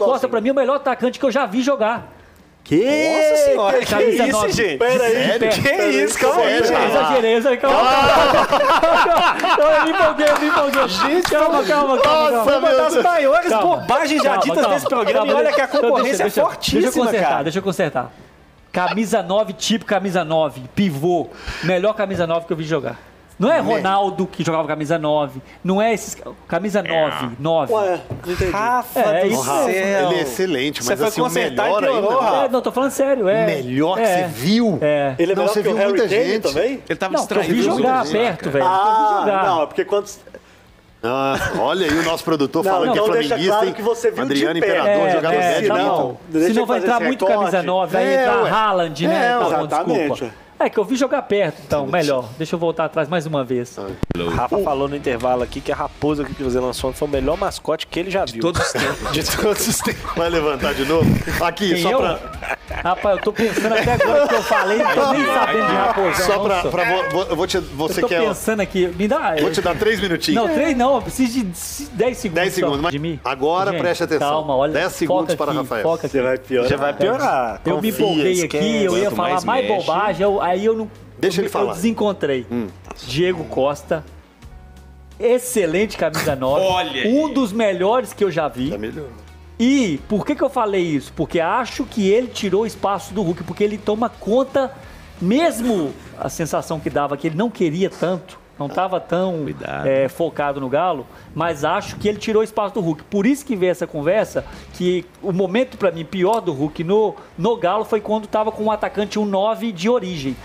Costa, pra mim, é o melhor atacante que eu já vi jogar. Nossa senhora, que Camisa isso, 9. gente? Pera aí. Sério? Que isso? Calma aí, gente. Exagerei, calma. Eu me empolguei. Gente, calma. Nossa, Uma das maiores Calma. bobagens já ditas nesse programa. E olha que a concorrência é fortíssima, cara. Deixa eu consertar. Camisa 9, tipo camisa 9, pivô. Melhor camisa 9 que eu vi jogar. Não é Ronaldo que jogava camisa 9. Não é esses. Camisa 9. Ué, não entendi. Rafa do isso céu. Ele é excelente, Você mas foi assim, o consertar e melhor piorou, ainda. Rafa. Não, tô falando sério. Melhor que você viu? Ele é Não, melhor você que o viu Harry muita Kane gente. também? Ele tava Não, que eu distraído. vi jogar muita gente, perto, cara. velho. Eu vi jogar. Não, é porque quando... Olha aí o nosso produtor Não, falando que é então deixa flamenguista, claro hein? que você viu Adriano de perto. Imperador, jogador médio. tá não. bom. Deixa Senão eu vai fazer entrar esse muito recorte. camisa 9, vai É, entrar ué. Haaland, né? Tá bom, exatamente. desculpa. É que eu vi jogar perto, então, melhor. Deixa eu voltar atrás mais uma vez. Rafa falou no intervalo aqui que a raposa que o Cruzeiro lançou foi o melhor mascote que ele já viu. Todos os tempos. De todos os tempos. Vai levantar de novo? Aqui, Quem, só eu? pra... Rapaz, eu tô pensando até agora que eu falei, não tô nem sabendo de raposão. Só pra... não, eu vou te... Você eu tô quer... pensando aqui, me dá... Vou te dar 3 minutinhos. Não, 3 não, eu preciso de 10 segundos. 10 segundos, só mas de mim. agora Gente, preste atenção. Calma, olha. 10 segundos foca para aqui, Rafael. Foca aqui. Você vai piorar. Já vai piorar. Eu me Confia, empolguei esquece. aqui, eu ia Quanto falar mais mais mexe. bobagem, aí eu não... Deixa ele falar. Eu desencontrei. Diego Costa, excelente camisa 9. Olha aí. Um dos melhores que eu já vi. Tá melhor. E por que eu falei isso? Porque acho que ele tirou o espaço do Hulk, porque ele toma conta, mesmo a sensação que dava que ele não queria tanto, não estava tão focado no Galo, mas acho que ele tirou o espaço do Hulk. Por isso que veio essa conversa, que o momento para mim pior do Hulk no Galo foi quando estava com um atacante 9 de origem.